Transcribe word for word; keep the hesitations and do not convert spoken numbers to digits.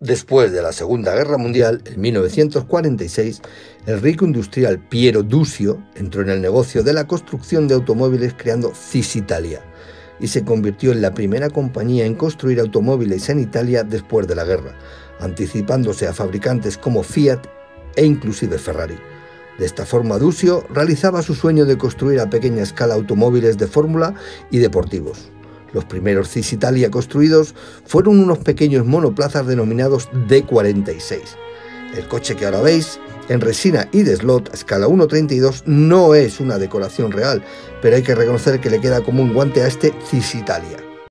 Después de la Segunda Guerra Mundial, en mil novecientos cuarenta y seis, el rico industrial Piero Duccio entró en el negocio de la construcción de automóviles creando Cisitalia y se convirtió en la primera compañía en construir automóviles en Italia después de la guerra, anticipándose a fabricantes como Fiat e inclusive Ferrari. De esta forma, Duccio realizaba su sueño de construir a pequeña escala automóviles de fórmula y deportivos. Los primeros Cisitalia construidos fueron unos pequeños monoplazas denominados D cuarenta y seis. El coche que ahora veis, en resina y de slot a escala uno treinta y dos, no es una decoración real, pero hay que reconocer que le queda como un guante a este Cisitalia.